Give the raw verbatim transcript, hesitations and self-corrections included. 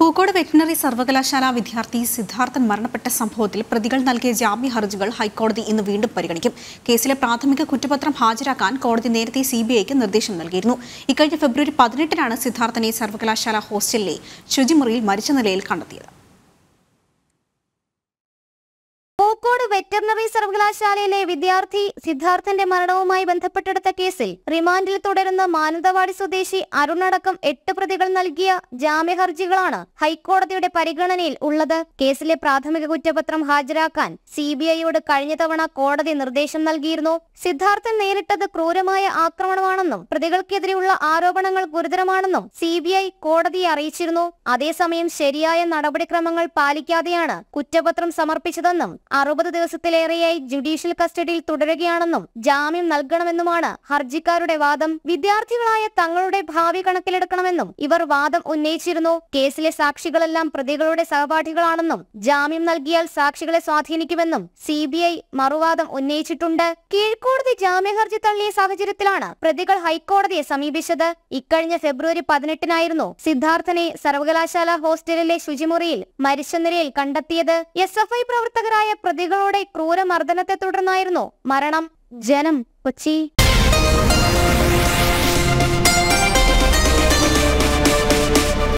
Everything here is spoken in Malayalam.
പൂക്കോട് വെറ്റിനറി സർവകലാശാല വിദ്യാർത്ഥി സിദ്ധാർത്ഥൻ മരണപ്പെട്ട സംഭവത്തിൽ പ്രതികൾ നൽകിയ ജാമ്യ ഹർജികൾ ഹൈക്കോടതി ഇന്ന് വീണ്ടും പരിഗണിക്കും. കേസിലെ പ്രാഥമിക കുറ്റപത്രം ഹാജരാക്കാൻ കോടതി നേരത്തെ സിബിഐക്ക് നിർദ്ദേശം നൽകിയിരുന്നു. ഇക്കഴിഞ്ഞ ഫെബ്രുവരി പതിനെട്ടിനാണ് സിദ്ധാർത്ഥനെ സർവകലാശാല ഹോസ്റ്റലിലെ ശുചിമുറിയിൽ മരിച്ച നിലയിൽ കണ്ടെത്തിയത്. പൂക്കോട് വെറ്ററിനറി സർവകലാശാലയിലെ വിദ്യാർത്ഥി സിദ്ധാർത്ഥന്റെ മരണവുമായി ബന്ധപ്പെട്ടെടുത്ത കേസിൽ റിമാൻഡിൽ തുടരുന്ന മാനന്തവാടി സ്വദേശി അരുണടക്കം എട്ട് പ്രതികൾ നൽകിയ ജാമ്യ ഹർജികളാണ് ഹൈക്കോടതിയുടെ പരിഗണനയിൽ ഉള്ളത്. കേസിലെ പ്രാഥമിക കുറ്റപത്രം ഹാജരാക്കാൻ സിബിഐയോട് കഴിഞ്ഞ തവണ കോടതി നിർദ്ദേശം നൽകിയിരുന്നു. സിദ്ധാർത്ഥൻ നേരിട്ടത് ക്രൂരമായ ആക്രമണമാണെന്നും പ്രതികൾക്കെതിരെയുള്ള ആരോപണങ്ങൾ ഗുരുതരമാണെന്നും സിബിഐ കോടതിയെ അറിയിച്ചിരുന്നു. അതേസമയം ശരിയായ നടപടിക്രമങ്ങൾ പാലിക്കാതെയാണ് കുറ്റപത്രം സമർപ്പിച്ചതെന്നും അറുപത് ദിവസത്തിലേറെയായി ജുഡീഷ്യൽ കസ്റ്റഡിയിൽ തുടരുകയാണെന്നും ജാമ്യം നൽകണമെന്നുമാണ് ഹർജിക്കാരുടെ വാദം. വിദ്യാർത്ഥികളായ തങ്ങളുടെ ഭാവി കണക്കിലെടുക്കണമെന്നും ഇവർ വാദം ഉന്നയിച്ചിരുന്നു. കേസിലെ സാക്ഷികളെല്ലാം പ്രതികളുടെ സഹപാഠികളാണെന്നും ജാമ്യം നൽകിയാൽ സാക്ഷികളെ സ്വാധീനിക്കുമെന്നും സിബിഐ മറുവാദം ഉന്നയിച്ചിട്ടുണ്ട്. കീഴ്ക്കോടതി ജാമ്യ ഹർജി തള്ളിയ സാഹചര്യത്തിലാണ് പ്രതികൾ ഹൈക്കോടതിയെ സമീപിച്ചത്. ഇക്കഴിഞ്ഞ ഫെബ്രുവരി പതിനെട്ടിനായിരുന്നു സിദ്ധാർത്ഥനെ സർവകലാശാല ഹോസ്റ്റലിലെ ശുചിമുറിയിൽ മരിച്ച നിലയിൽ കണ്ടെത്തിയത്. എസ് എഫ് ഐ പ്രവർത്തകരായ പ്രതികളുടെ ക്രൂരമർദ്ദനത്തെ തുടർന്നായിരുന്നു മരണം. ജനം, കൊച്ചി.